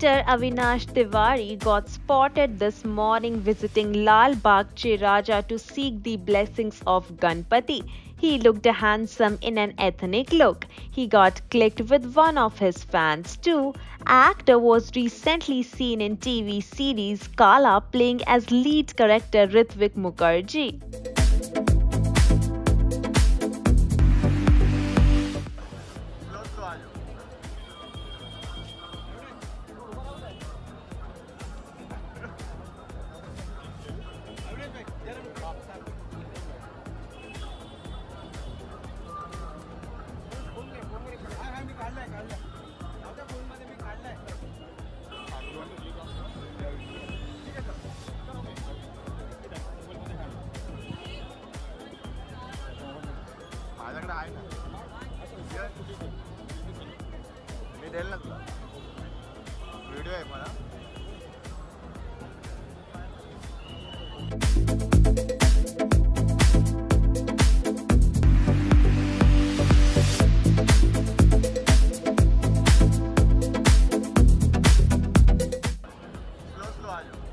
Actor Avinash Tiwary got spotted this morning visiting Lal Bagh to seek the blessings of Ganpati. He looked handsome in an ethnic look. He got clicked with one of his fans too. Actor was recently seen in TV series Kala playing as lead character Ritvik Mukherjee. माझ्याकडे आहे ना मी देईल ना तुला video आहे मला slow slow आ जाओ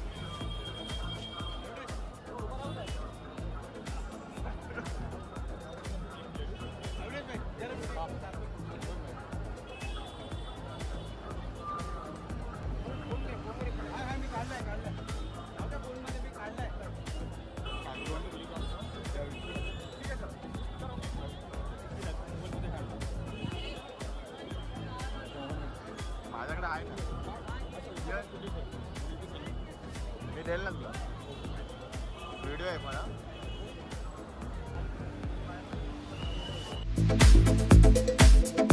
माझ्याकडे आहे ना मी देईल ना तुला व्हिडिओ आहे मला